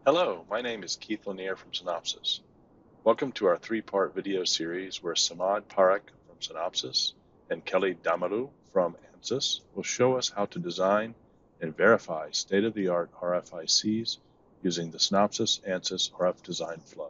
Hello, my name is Keith Lanier from Synopsys. Welcome to our three-part video series where Samad Parekh from Synopsys and Kelly Damalu from ANSYS will show us how to design and verify state-of-the-art RFICs using the Synopsys ANSYS RF design flow.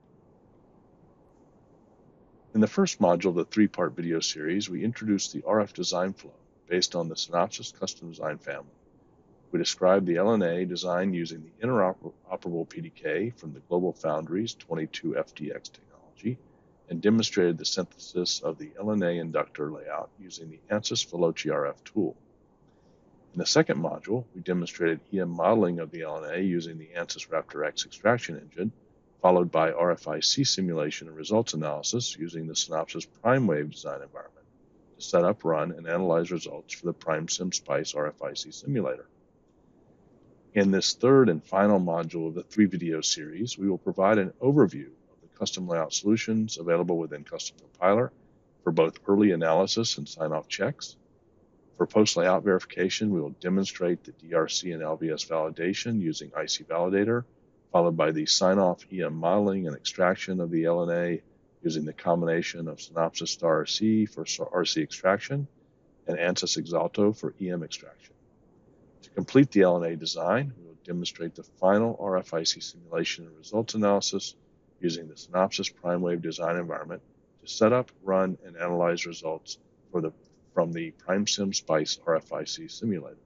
In the first module of the three-part video series, we introduced the RF design flow based on the Synopsys custom design family. We described the LNA design using the interoperable PDK from the GlobalFoundries 22FDX technology and demonstrated the synthesis of the LNA inductor layout using the ANSYS Veloci RF tool. In the second module, we demonstrated EM modeling of the LNA using the ANSYS RaptorX extraction engine, followed by RFIC simulation and results analysis using the Synopsys PrimeWave design environment to set up, run, and analyze results for the PrimeSim Spice RFIC simulator. In this third and final module of the three-video series, we will provide an overview of the custom layout solutions available within Custom Compiler for both early analysis and sign-off checks. For post-layout verification, we will demonstrate the DRC and LVS validation using IC Validator, followed by the sign-off EM modeling and extraction of the LNA using the combination of Synopsys StarRC for RC extraction and ANSYS Axalto for EM extraction. To complete the LNA design, we will demonstrate the final RFIC simulation and results analysis using the Synopsys PrimeWave design environment to set up, run, and analyze results from the PrimeSim Spice RFIC simulator.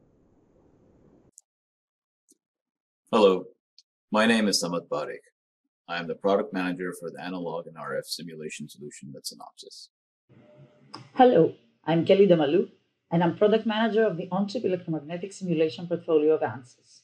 Hello, my name is Samad Parekh. I am the product manager for the analog and RF simulation solution at Synopsys. Hello, I'm Kelly Damalu, and I'm product manager of the on-chip electromagnetic simulation portfolio of ANSYS.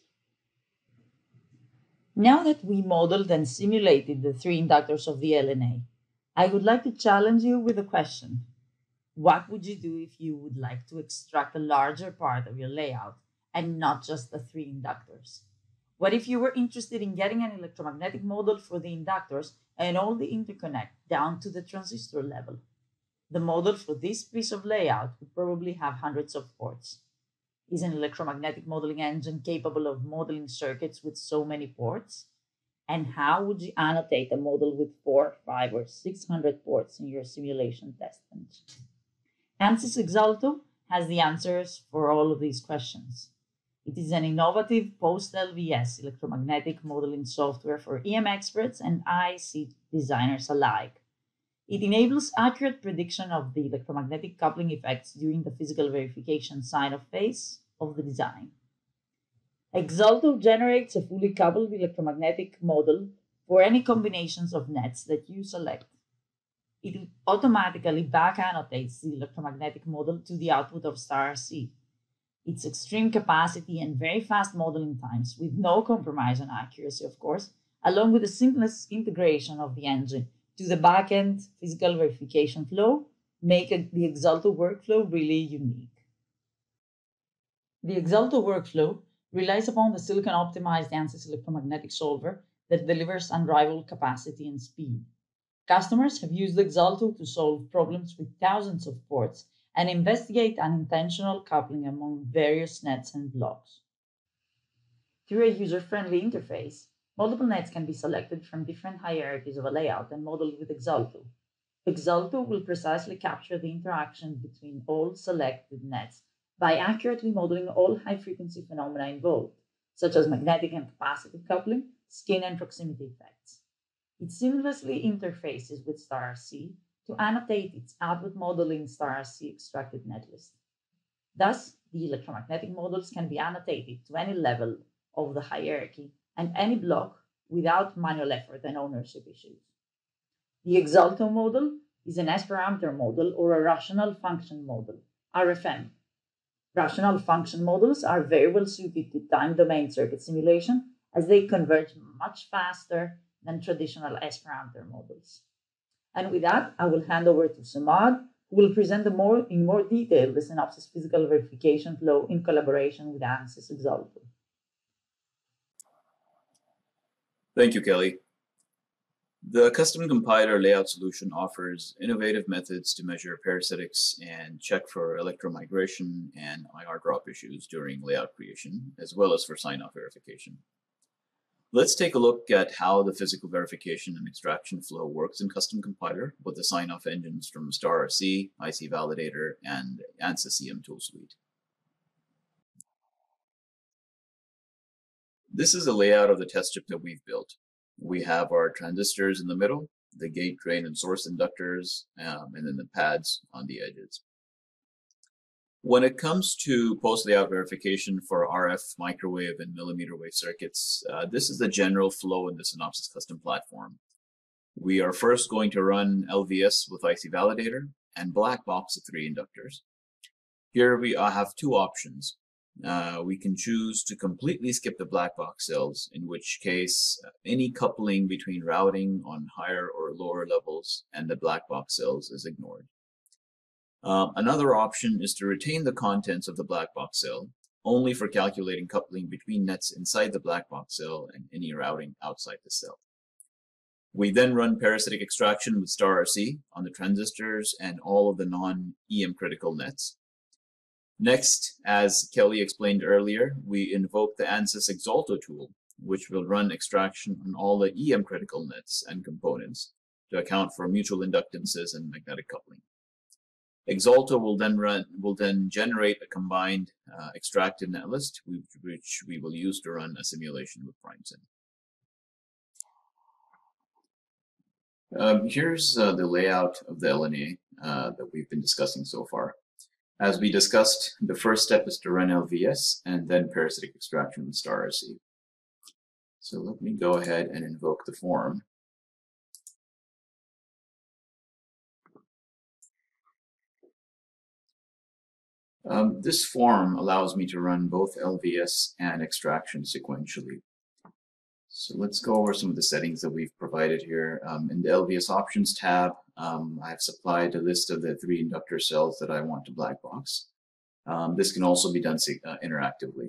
Now that we modeled and simulated the three inductors of the LNA, I would like to challenge you with a question. What would you do if you would like to extract a larger part of your layout and not just the three inductors? What if you were interested in getting an electromagnetic model for the inductors and all the interconnect down to the transistor level? The model for this piece of layout would probably have hundreds of ports. Is an electromagnetic modeling engine capable of modeling circuits with so many ports? And how would you annotate a model with 400, 500, or 600 ports in your simulation test bench? ANSYS Axalto has the answers for all of these questions. It is an innovative post-LVS electromagnetic modeling software for EM experts and IC designers alike. It enables accurate prediction of the electromagnetic coupling effects during the physical verification sign-off phase of the design. Axalto generates a fully coupled electromagnetic model for any combinations of nets that you select. It automatically back-annotates the electromagnetic model to the output of StarRC. Its extreme capacity and very fast modeling times, with no compromise on accuracy, of course, along with the seamless integration of the engine to the back-end physical verification flow, make the Axalto workflow really unique. The Axalto workflow relies upon the silicon-optimized ANSYS electromagnetic solver that delivers unrivaled capacity and speed. Customers have used Axalto to solve problems with thousands of ports and investigate unintentional coupling among various nets and blocks. Through a user-friendly interface, multiple nets can be selected from different hierarchies of a layout and modeled with Axalto. Axalto will precisely capture the interaction between all selected nets by accurately modeling all high-frequency phenomena involved, such as magnetic and capacitive coupling, skin and proximity effects. It seamlessly interfaces with StarRC to annotate its output model in StarRC extracted netlist. Thus, the electromagnetic models can be annotated to any level of the hierarchy and any block without manual effort and ownership issues. The Axalto model is an S-parameter model or a rational function model, RFM. Rational function models are very well suited to time-domain circuit simulation as they converge much faster than traditional S-parameter models. And with that, I will hand over to Samad, who will present in more detail the Synopsys physical verification flow in collaboration with ANSYS Axalto. Thank you, Kelly. The custom compiler layout solution offers innovative methods to measure parasitics and check for electromigration and IR drop issues during layout creation, as well as for sign-off verification. Let's take a look at how the physical verification and extraction flow works in Custom Compiler with the sign-off engines from StarRC, IC Validator, and ANSYS EM tool suite. This is a layout of the test chip that we've built. We have our transistors in the middle, the gate, drain, and source inductors, and then the pads on the edges. When it comes to post-layout verification for RF, microwave, and millimeter wave circuits, this is the general flow in the Synopsys custom platform. We are first going to run LVS with IC Validator and black box of 3 inductors. Here we have 2 options. We can choose to completely skip the black box cells, in which case any coupling between routing on higher or lower levels and the black box cells is ignored. Another option is to retain the contents of the black box cell only for calculating coupling between nets inside the black box cell and any routing outside the cell. We then run parasitic extraction with StarRC on the transistors and all of the non-EM critical nets. Next, as Kelly explained earlier, we invoke the ANSYS Exalto tool, which will run extraction on all the EM critical nets and components to account for mutual inductances and magnetic coupling. Exalto will then generate a combined extracted netlist, which we will use to run a simulation with PrimeSim. Here's the layout of the LNA that we've been discussing so far. As we discussed, the first step is to run LVS and then parasitic extraction with StarRC. So let me go ahead and invoke the form. This form allows me to run both LVS and extraction sequentially. So let's go over some of the settings that we've provided here. In the LVS options tab, I've supplied a list of the 3 inductor cells that I want to black box. This can also be done interactively.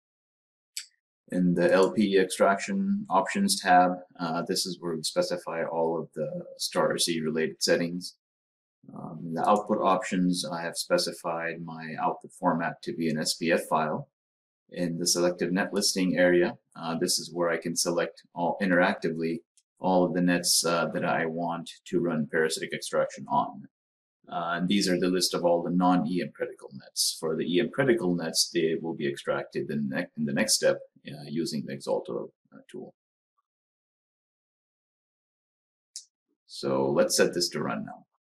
In the LPE extraction options tab, this is where we specify all of the StarRC related settings. In the output options, I have specified my output format to be an SPF file. In the selective net listing area, this is where I can select interactively all of the nets that I want to run parasitic extraction on. And these are the list of all the non-EM critical nets. For the EM critical nets, they will be extracted in the next step using the Exalto tool. So let's set this to run now.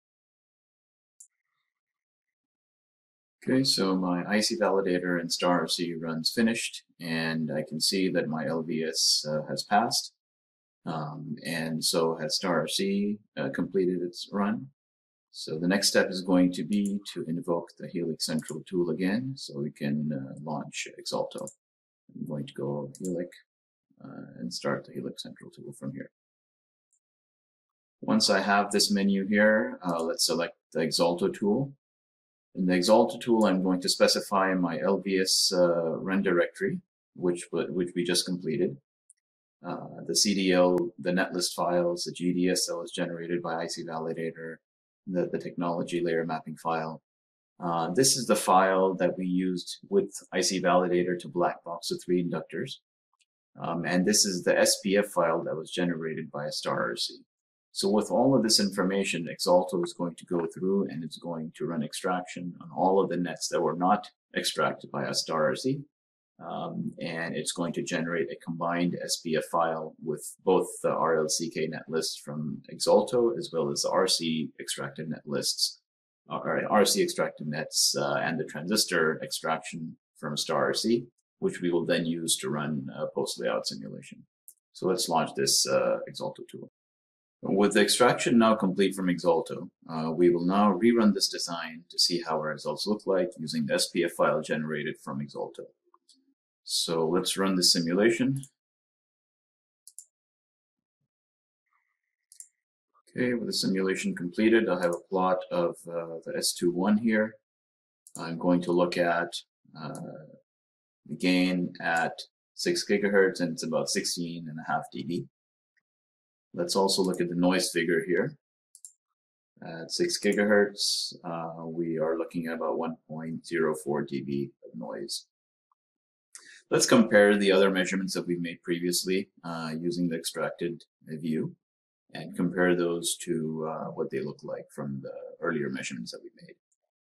Okay, so my IC Validator and StarRC runs finished, and I can see that my LVS has passed, and so has StarRC completed its run. So the next step is going to be to invoke the Helix Central tool again, so we can launch Exalto. I'm going to go Helix and start the Helix Central tool from here. Once I have this menu here, let's select the Exalto tool. In the Exalto tool, I'm going to specify my LVS run directory, which we just completed. The CDL, the netlist files, the GDS that was generated by IC Validator, the technology layer mapping file. This is the file that we used with IC Validator to black box the 3 inductors. And this is the SPF file that was generated by a StarRC. So with all of this information, Exalto is going to go through and it's going to run extraction on all of the nets that were not extracted by a StarRC. And it's going to generate a combined SPF file with both the RLCK netlist from Exalto as well as the RC extracted netlists, or RC extracted nets and the transistor extraction from StarRC, which we will then use to run a post-layout simulation. So let's launch this Exalto tool. With the extraction now complete from Exalto, we will now rerun this design to see how our results look like using the SPF file generated from Exalto. So let's run the simulation. Okay, with the simulation completed, I have a plot of the S21 here. I'm going to look at the gain at 6 gigahertz, and it's about 16.5 dB. Let's also look at the noise figure here. At 6 gigahertz, we are looking at about 1.04 dB of noise. Let's compare the other measurements that we've made previously using the extracted view and compare those to what they look like from the earlier measurements that we made.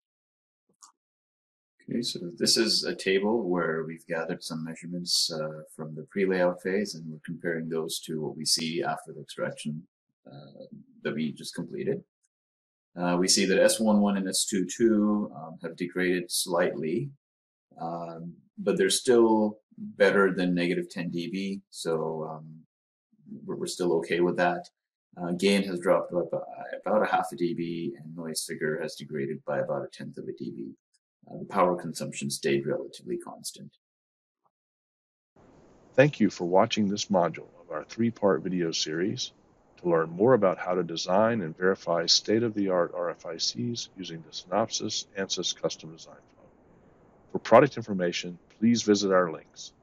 Okay, so this is a table where we've gathered some measurements from the pre-layout phase, and we're comparing those to what we see after the extraction that we just completed. We see that S11 and S22 have degraded slightly, but they're still better than -10 dB, so we're still okay with that. Gain has dropped by about 0.5 dB, and noise figure has degraded by about 1/10 of a dB. The power consumption stayed relatively constant. Thank you for watching this module of our 3-part video series. To learn more about how to design and verify state-of-the-art RFICs using the Synopsys ANSYS custom design flow. For product information, please visit our links.